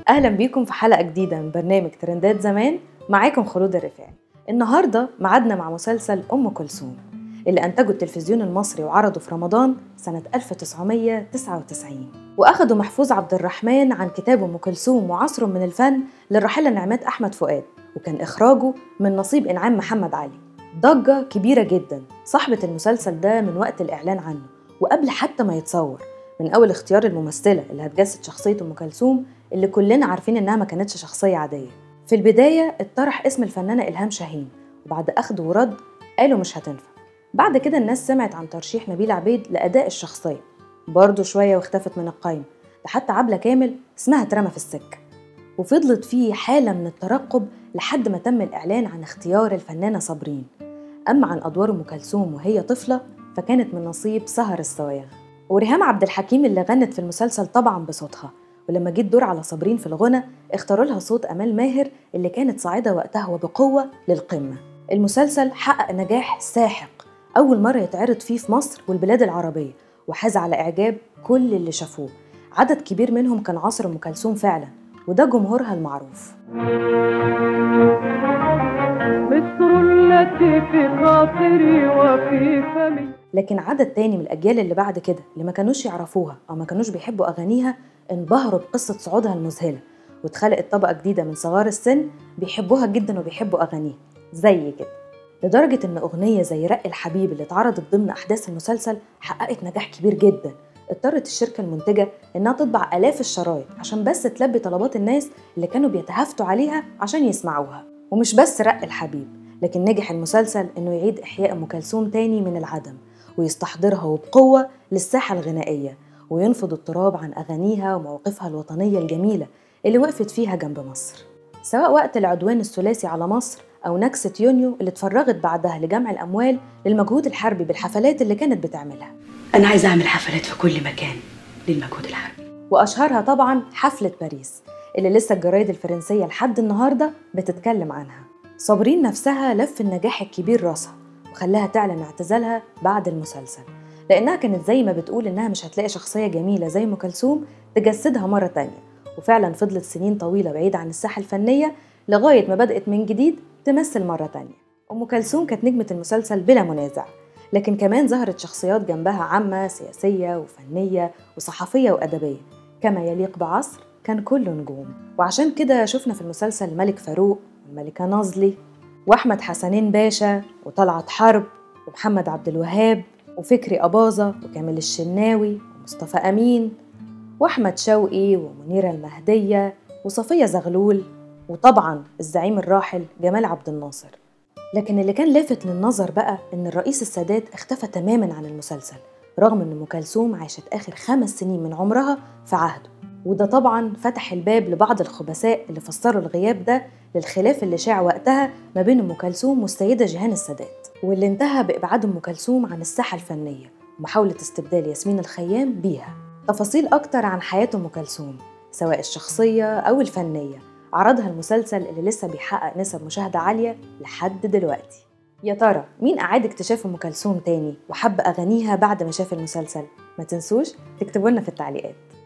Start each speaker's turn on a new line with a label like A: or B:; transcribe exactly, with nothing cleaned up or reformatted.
A: أهلا بيكم في حلقة جديدة من برنامج ترندات زمان. معاكم خلود الرفاعي. النهاردة معادنا مع مسلسل أم كلثوم اللي أنتجه التلفزيون المصري وعرضه في رمضان سنة ألف وتسعمية وتسعة وتسعين، وأخده محفوظ عبد الرحمن عن كتاب أم كلثوم وعصر من الفن للراحلة نعمات أحمد فؤاد، وكان إخراجه من نصيب إنعام محمد علي. ضجة كبيرة جدا صاحبة المسلسل ده من وقت الإعلان عنه وقبل حتى ما يتصور، من أول اختيار الممثلة اللي هتجسد شخصية أم كلثوم اللي كلنا عارفين إنها ما كانتش شخصية عادية. في البداية اتطرح اسم الفنانة إلهام شاهين، وبعد أخذ ورد قالوا مش هتنفع. بعد كده الناس سمعت عن ترشيح نبيلة عبيد لأداء الشخصية، برضه شوية واختفت من القايمة، لحتى عبلة كامل اسمها اترمى في السكة. وفضلت فيه حالة من الترقب لحد ما تم الإعلان عن اختيار الفنانة صابرين. أما عن أدوار أم كلثوم وهي طفلة فكانت من نصيب سهر الصواغ، وريهام عبد الحكيم اللي غنت في المسلسل طبعا بصوتها. ولما جه الدور على صابرين في الغنى اختاروا لها صوت أمال ماهر اللي كانت صاعدة وقتها وبقوة للقمة. المسلسل حقق نجاح ساحق، أول مرة يتعرض فيه في مصر والبلاد العربية، وحاز على إعجاب كل اللي شافوه. عدد كبير منهم كان عصر أم كلثوم فعلا، وده جمهورها المعروف.
B: مصر التي في خاطري وفي فمي.
A: لكن عدد تاني من الأجيال اللي بعد كده اللي ما كانوش يعرفوها أو ما كانوش بيحبوا أغانيها انبهروا بقصة صعودها المذهلة، واتخلقت طبقة جديدة من صغار السن بيحبوها جدا وبيحبوا أغانيها زي كده، لدرجة إن أغنية زي رق الحبيب اللي اتعرضت ضمن أحداث المسلسل حققت نجاح كبير جدا. اضطرت الشركة المنتجة إنها تطبع آلاف الشرايط عشان بس تلبي طلبات الناس اللي كانوا بيتهافتوا عليها عشان يسمعوها. ومش بس رق الحبيب، لكن نجح المسلسل إنه يعيد إحياء أم كلثوم تاني من العدم ويستحضرها وبقوة للساحة الغنائية، وينفض التراب عن أغانيها ومواقفها الوطنية الجميلة اللي وقفت فيها جنب مصر، سواء وقت العدوان الثلاثي على مصر أو نكسة يونيو اللي اتفرغت بعدها لجمع الأموال للمجهود الحربي بالحفلات اللي كانت بتعملها.
C: أنا عايزة أعمل حفلات في كل مكان للمجهود الحربي،
A: وأشهرها طبعاً حفلة باريس اللي لسه الجرايد الفرنسية لحد النهاردة بتتكلم عنها. صابرين نفسها لف النجاح الكبير راسها وخلاها تعلن اعتزالها بعد المسلسل، لأنها كانت زي ما بتقول إنها مش هتلاقي شخصية جميلة زي أم كلثوم تجسدها مرة تانية. وفعلا فضلت سنين طويلة بعيدة عن الساحة الفنية لغاية ما بدأت من جديد تمثل مرة تانية. أم كلثوم كانت نجمة المسلسل بلا منازع، لكن كمان ظهرت شخصيات جنبها عامة سياسية وفنية وصحفية وأدبية كما يليق بعصر كان كله نجوم. وعشان كده شفنا في المسلسل الملك فاروق والملكة نازلي وأحمد حسنين باشا وطلعت حرب ومحمد عبد الوهاب وفكري أباظة وكامل الشناوي ومصطفى أمين وأحمد شوقي ومنيرة المهدية وصفية زغلول، وطبعاً الزعيم الراحل جمال عبد الناصر. لكن اللي كان لافت للنظر بقى إن الرئيس السادات اختفى تماماً عن المسلسل، رغم إن أم كلثوم عاشت آخر خمس سنين من عمرها في عهده. وده طبعاً فتح الباب لبعض الخبثاء اللي فسروا الغياب ده للخلاف اللي شاع وقتها ما بين أم كلثوم والسيدة جيهان السادات، واللي انتهى بإبعاد أم كلثوم عن الساحة الفنية ومحاولة استبدال ياسمين الخيام بيها. تفاصيل أكتر عن حياة أم كلثوم سواء الشخصية أو الفنية عرضها المسلسل اللي لسه بيحقق نسب مشاهدة عالية لحد دلوقتي. يا ترى مين أعاد اكتشاف أم كلثوم تاني وحب أغانيها بعد ما شاف المسلسل؟ ما تنسوش تكتبوا لنا في التعليقات.